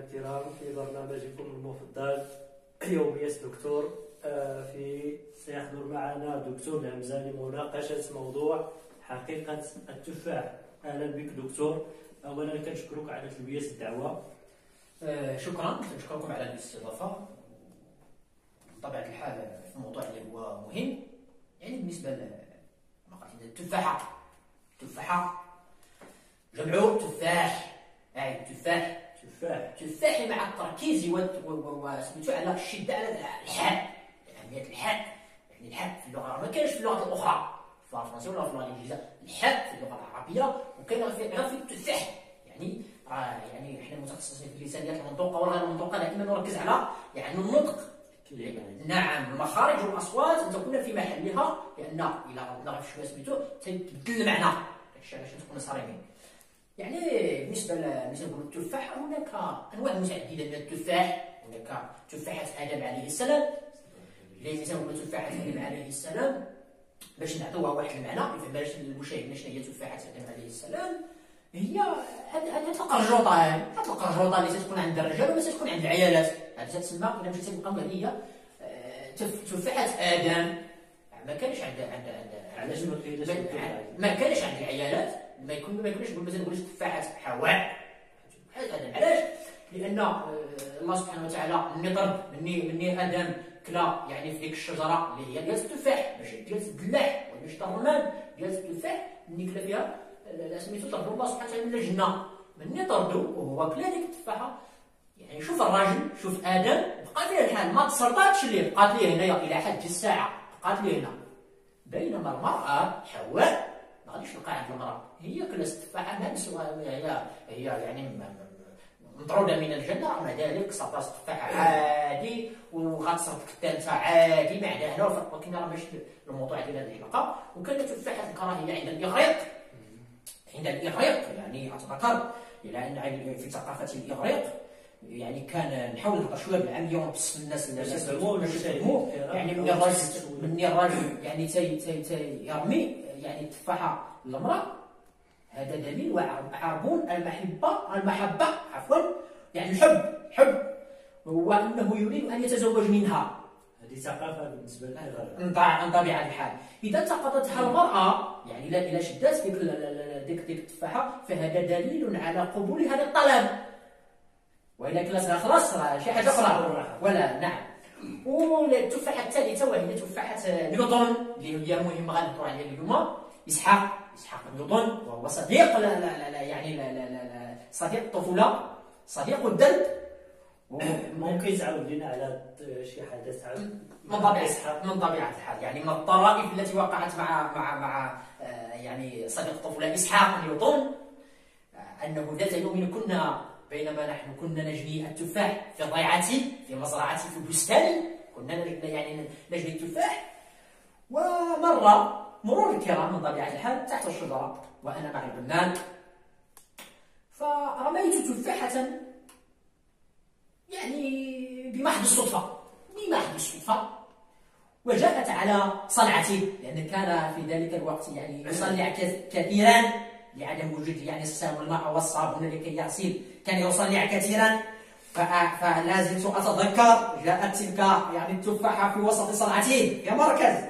الكرام في برنامجكم المفضل يوميات دكتور. سيحضر معنا دكتور الهمزة لمناقشة موضوع حقيقة التفاح. أهلا بك دكتور. أولا كنشكرك على تلبية الدعوة. شكرا، كنشكركم على الاستضافة. بطبيعة الحال الموضوع اللي هو مهم، يعني بالنسبة لمقاصد التفاحة. جمعوا تفاح، تفاح مع التركيز وسميتو على الشدة على الحاء، أهمية الحاء. يعني الحاء في اللغة ما كاينش في اللغات الأخرى، في الفرنسية ولا في اللغة الإنجليزية. الحاء في اللغة العربية وكاين غير في التفاح. يعني حنا متخصصين في اللسانيات المنطوقة والغير المنطوقة، دائما نركز على يعني النطق. نعم، المخارج والاصوات ان تكون في محلها، لان الى غلطنا في شويه سميتو تبدل المعنى. داكشي علاش تكونوا صارمين. يعني بالنسبه نقولوا التفاح، هناك انواع متعدده من التفاح. هناك تفاحه ادم عليه السلام، اللي تسمى تفاحه ادم عليه السلام. باش نعطيوها واحد المعنى يفهم المشاهد شنو هي تفاحه ادم عليه السلام. هي هاد القرجوطه اللي تكون عند الرجال ولا تكون عند العيالات. هذه تسمى الى مشيتي بالقمه هي تفاحه ادم. ما كانش علاش ما كانش عند العيالات، ما يكونش مثلا نقول تفاحه حواء. علاش؟ لان الله سبحانه وتعالى مني طرد مني ادم كلا يعني في ديك الشجره اللي هي ديال التفاح، ماشي ديال الدلاح ولا ماشي الرمان، ديال التفاح. مني كلا فيها سميتو طردو الله سبحانه وتعالى من الجنه، مني طردو وهو كلا ديك التفاحه. يعني شوف الراجل، شوف ادم، بقات ليه الحال، ما تسرطاتش ليه، بقات ليه هنايا الى حد الساعه، بقات ليه هنا. بينما المراه حواء ما غاديش نلقى عند المراه، هي كلات التفاحه هي يعني مطروده من الجنه، ومع ذلك صافات التفاحه عادي وغتصرفك حتى انت عادي ما عندها لا فرق. ولكن راه ماشي الموضوع ديال هذه الحلقه. وكانت تفاحه الكراهيه عند الاغريق، يعني اتذكر الى ان في ثقافه الاغريق يعني كان نحاول نهضر شويه بالعاميه ونبسط الناس يعني من الراجل يعني تي يرمي يعني التفاحه للمراه، هذا دليل وعربون المحبه يعني الحب، هو انه يريد ان يتزوج منها. هذه ثقافه بالنسبه للغرب عن طبيعه الحال. اذا التقطتها المراه يعني اذا شدات ديك التفاحه، فهذا دليل على قبول هذا الطلب. والا كلاتها خلاص راه شي حاجه اخرى ولا. نعم. والتفاحه الثالثه وهي تفاحه نيوتن اللي هي مهمه غنهضروا عليها اليوم. اسحاق نيوتن، وهو صديق صديق الطفوله، صديق الدرب. ممكن تعاود لنا على شي حدث من طبيعه الحال، يعني من الطرائف التي وقعت مع يعني صديق الطفوله اسحاق نيوتن، انه ذات يوم بينما نحن كنا نجني التفاح في ضيعتي في مزرعتي في بستاني، كنا يعني نجني التفاح، مرور الكرام من طبيعة الحال تحت الشجرة وأنا مع البنان، فرميت تفاحة يعني بمحض الصدفة وجاءت على صنعتي، لأن كان في ذلك الوقت يعني يصنع كثيرا لعدم وجود يعني السام والماء والصابون لكي يغسل، كان يصنع كثيرا. فلا زلت أتذكر جاءت تلك يعني التفاحة في وسط صنعته، في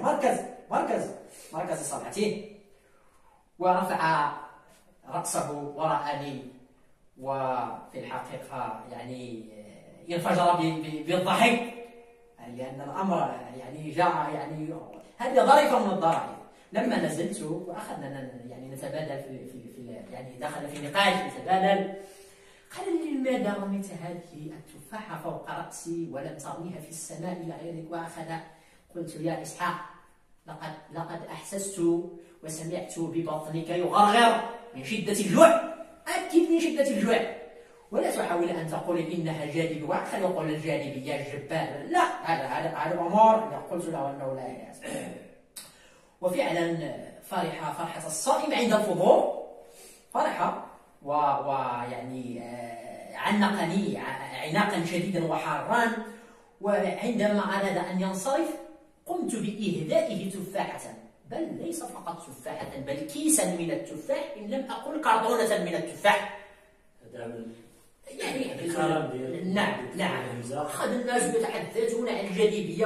مركز صنعته، ورفع رأسه ورآني، وفي الحقيقة يعني انفجر بالضحك، لأن الأمر يعني جاء يعني هذه ظريفة من الظرائف. لما نزلت وأخذنا يعني نتبادل في يعني دخل في نقاش نتبادل، قال لي لماذا رميت هذه التفاحة فوق رأسي ولم ترميها في السماء إلى غيرك وأخذ؟ قلت يا إسحاق لقد أحسست وسمعت ببطنك يغرغر من شدة الجوع، أكد من شدة الجوع، ولا تحاول أن تقول إنها جاذبة، خلي يقول الجاذبية الجبال، لا، هذا أمور قلت له أنه لا يأس. وفعلا فرحة الصائم عند الفطور، فرحة ويعني عنقني عناقا شديدا وحارا، وعندما أراد أن ينصرف قمت بإهدائه تفاحة، بل ليس فقط تفاحة بل كيسا من التفاح، إن لم أقل كرتونة من التفاح. يعني الكلام ديال نعم خد الناس يتحدثون عن الجاذبيه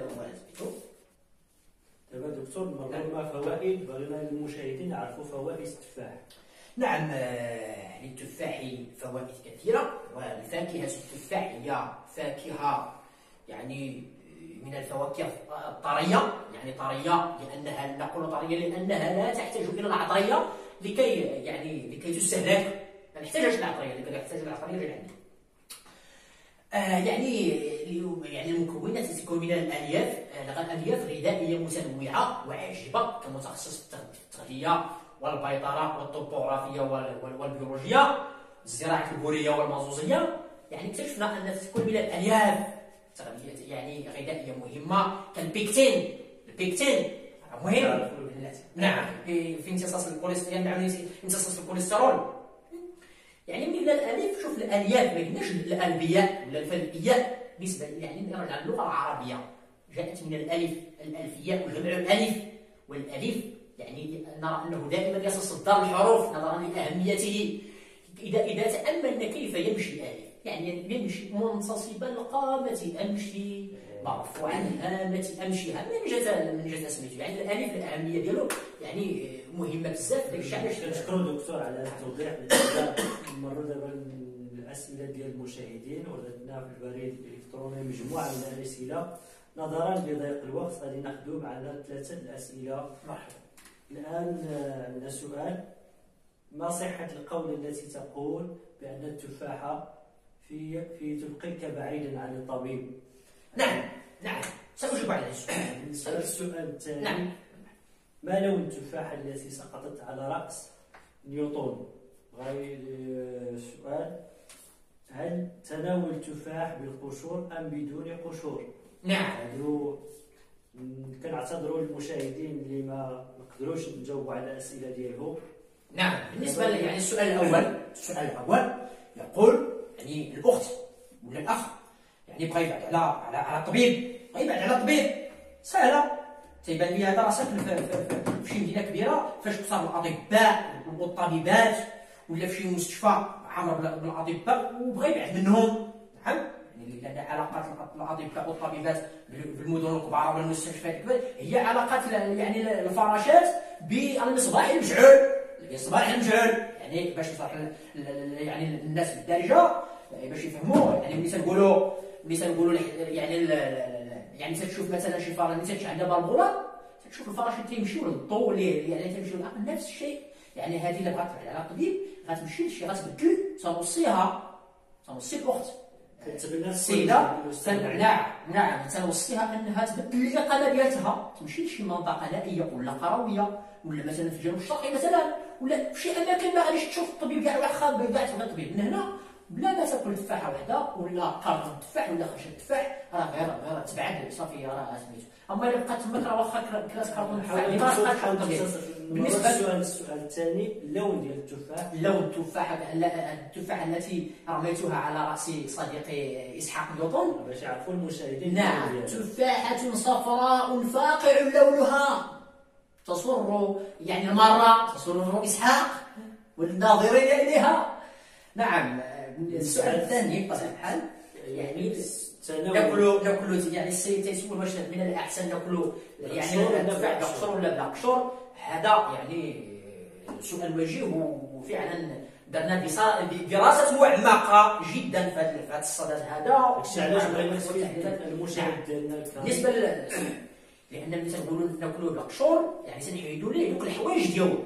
دابا دكتور نمروا مع فوائد، بغينا المشاهدين يعرفوا فوائد التفاح. نعم للتفاح فوائد كثيره، والفاكهه التفاح هي فاكهه يعني من الفواكه الطريه، يعني طريه لانها نقول طريه لانها لا تحتاج الى العطريه لكي تستهلك، ما نحتاجش العطريه، لكن نحتاج العطريه غير عندي. يعني المكونات تكون من الالياف غذائيه متنوعه وعاجبه كمتخصص في التغذيه والبيطره والطبوغرافيه والبيولوجيا، الزراعه البوريه والمازوزيه. يعني اكتشفنا ان تكون من الالياف يعني غذائيه مهمه كالبيكتين. البيكتين مهم نعم في امتصاص الكوليسترول، يعني امتصاص الكوليسترول. يعني من الالياف، شوف الالياف ما قلناش الالفياء ولا الفلكيات، بالنسبه يعني نرجع للغه العربيه جاءت من الالف، الالفياء وجمع الالف، والالف يعني نرى انه دائما يتصدر الحروف نظرا لاهميته. اذا تاملنا كيف يمشي الالف، يعني يمشي منتصبا القامه امشي، مرفوعا الهامه امشي، من جهه سميتو. يعني الالف الاهميه ديالو يعني مهمه بزاف. داك الشيء علاش كنشكروا دكتور على التوضيح. نمروا دابا الاسئله ديال المشاهدين، وردنا في البريد الالكتروني مجموعه من الاسئله. نظرا لضيق الوقت غادي ناخذوا معنا 3 الاسئله. مرحبا. الان عندنا سؤال: ما صحه القول التي تقول بان التفاحه في تبقيك بعيدا عن الطبيب؟ نعم سأجيب على السؤال. السؤال الثاني: نعم. ما لون التفاحة التي سقطت على رأس نيوتن؟ غير السؤال: هل تناول التفاح بالقشور أم بدون قشور؟ نعم. كنعتذروا للمشاهدين اللي ما نقدروش نجاوبوا على الأسئلة ديالهم. نعم. بالنسبة يعني السؤال الأول يقول يعني الأخت ولا الأخ يعني بغى يبعد على الطبيب، سهلة. تيبان لي هذا راه ساكن في شي مدينه كبيره فاش كثر الاطباء والطبيبات، ولا في شي مستشفى عامر بالاطباء وبغى يبعد منهم. نعم يعني لان علاقات الاطباء والطبيبات بالمدن الكبرى والمستشفيات الكبار هي علاقات يعني الفراشات بالمصباح المجعول. يعني باش نشرح يعني الناس بالدارجه باش يفهموا. يعني ملي تنقولوا يعني تشوف مثلا شي فراش اللي تمشي عندها بالبوله، تشوف الفراش اللي تيمشيو للضوء اللي تيمشيو نفس الشيء. يعني هذه اللي بغات تبعد على الطبيب غتمشي لشي غتبدل، تنوصي الاخت السيده. نعم تنوصيها انها تبدل الاقامه ديالتها، تمشي لشي منطقه نائيه ولا قرويه، ولا مثلا في الجنوب الشرقي مثلا، ولا في شي اماكن ما غاديش تشوف الطبيب كاع واخا كاع تبغي الطبيب. من هنا بلا ما تاكل تفاحه وحده ولا قرن تفاح ولا خشب تفاح، راه غير تبعد صافي راه سميتو. اما الا بقات تماك راه واخا كلاس قرن تفاح بالنسبه للسؤال الثاني: اللون ديال التفاح. لون التفاحه التي رميتها على راس صديقي اسحاق نيوتن باش يعرفوا المشاهدين. نعم تفاحه صفراء فاقع لونها تصر يعني المره تسر اسحاق والناظرين اليها. نعم. السؤال الثاني بطبيعة الحال يعني ناكلوا يعني السيد تيسول واش من الاحسن ناكلوا يعني التفاح بقشور ولا بلا قشور. هذا يعني سؤال وجيه، وفعلا درنا دراسه معمقه جدا في هذا الصدد هذا. علاش بغينا المشاهد ديالنا بالنسبه لان ملي تنقولوا ناكلوه بالقشور يعني تنحيدوا ليه دوك الحوايج ديالو،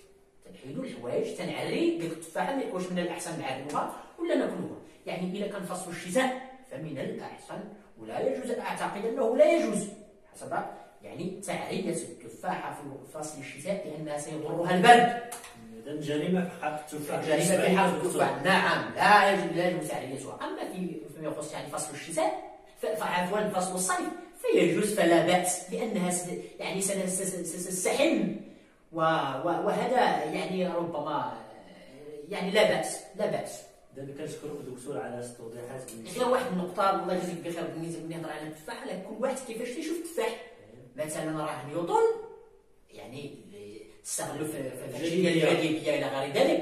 تنعري ديك التفاحه واش من الاحسن نعرفوها ولا ناكلوها. يعني اذا كان فصل الشتاء فمن الاحسن ولا يجوز، اعتقد انه لا يجوز حسب يعني تعريه التفاحه في فصل الشتاء لانها سيضرها البرد. اذا جريمه في حق التفاح. جريمه في حق التفاح. نعم لا يجوز تعريتها. اما فيما يخص يعني فصل الشتاء فعفوا فصل الصيف فيجوز فلا باس، لانها يعني ستستحم وهذا يعني ربما يعني لا باس. دابا كنشكرك دكتور على التوضيحات. غير واحد النقطه الله يجزيك بخير بالنسبه ملي نهضر على التفاح، على كل واحد كيفاش تيشوف التفاح. مثلا راه نيوتن يعني استغلوا في الجاذبيه الى غير ذلك،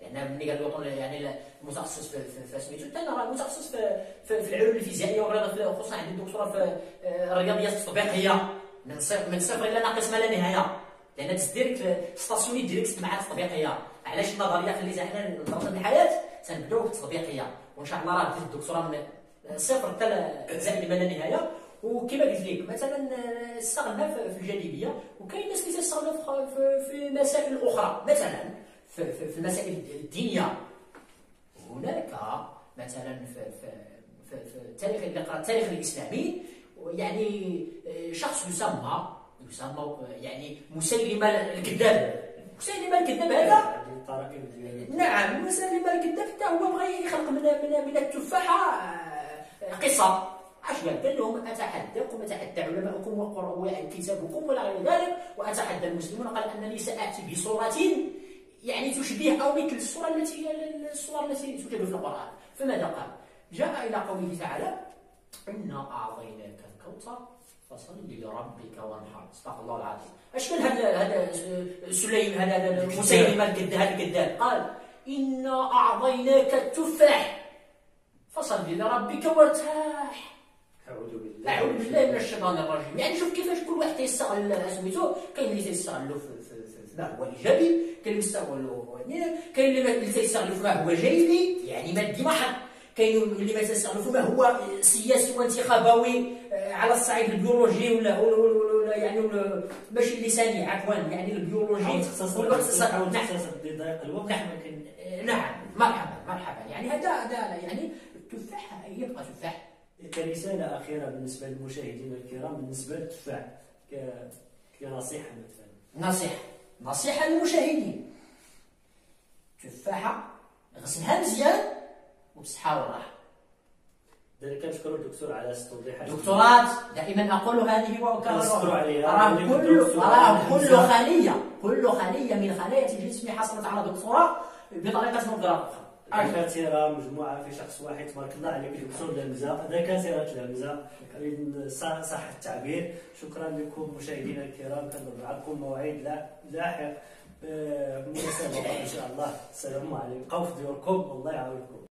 لان ملي قال الوطن يعني المتخصص في سميتو، حتى انا راه متخصص في العلوم الفيزيائيه والرياضه، خصوصا عندي الدكتوراه في الرياضيات التطبيقيه من صفر الى ناقص ما لا نهايه، لان تديرك ستاسيوني ديريكت مع التطبيقيه. علاش النظريه خليتها حنا نظره الحياه تنبداو بالتطبيقيه، وان شاء الله راه ديت الدكتوراه من صفر حتى زائد ما لا نهايه. وكما قلت لك مثلا استغلنا في الجاذبيه، وكاين ناس اللي تستغلوا في مسائل اخرى، مثلا في المسائل الدينيه. هناك مثلا في التاريخ، اللي قرأ التاريخ الاسلامي، يعني شخص يسمى يعني مسيلمة الكذاب. مسيلمة الكذاب هذا، نعم، مسيلمة الكذاب حتى هو بغى يخلق من التفاحة قصة. اش قال لهم اتحداكم، اتحدى علماءكم وقرأوا كتابكم ولا غير ذلك، واتحدى المسلمون، قال انني ساتي بصورة يعني تشبه او مثل الصور التي توجد في القرآن. فماذا قال؟ جاء الى قوله تعالى: انا اعطيناك الكوثر فصل لربك وانحر. استغفر الله العظيم. اش قال هذا سليم، هذا مسيلمة الكذاب؟ قال: انا اعطيناك التفاح فصل لربك وارتاح. أعوذ بالله من الشيطان الرجيم. يعني شوف كيفاش كل واحد تيستغل سميتو. كاين اللي تيستغلوا في ما هو ايجابي، كاين اللي تيستغلوا كاين اللي تيستغلوا في ما هو جانبي يعني مادي محض، كاين اللي ما تيستغلوا في ما هو سياسي وانتخابوي على الصعيد البيولوجي ولا يعني ماشي اللساني، عفوا يعني البيولوجي والاقتصاد بضيق الوقت. نعم، مرحبا. يعني هذا يعني التفاح يبقى تفاح. كرسالة أخيرة بالنسبة للمشاهدين الكرام بالنسبة للتفاح كنصيحة مثلا. نصيحة للمشاهدين: تفاحة غسلها مزيان وبصحة والراحة. ذلك كنشكر الدكتور على التوضيحات. دكتورات دائما أقول هذه وأكررها، كل خلية من خلايا الجسم حصلت على دكتوراه بطريقة أخرى. دكاترة مجموعة في شخص واحد، تبارك الله عليك دكتور لمزة، دكاترة لمزة صح التعبير. شكرا لكم مشاهدينا الكرام، كنضرب معكم موعد لاحق بمناسبة ان شاء الله. السلام عليكم، بقاو في ديوركم، والله يعاونكم.